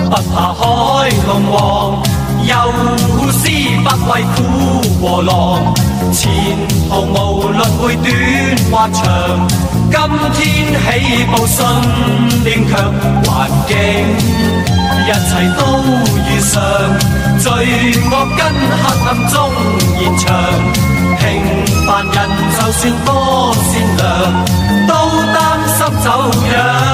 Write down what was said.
不怕海龍王，又是不畏苦和浪。前途無論會短或長，今天起步信念強，環境一切都如常，罪惡跟黑暗中延長。平凡人就算多善良，都擔心走樣。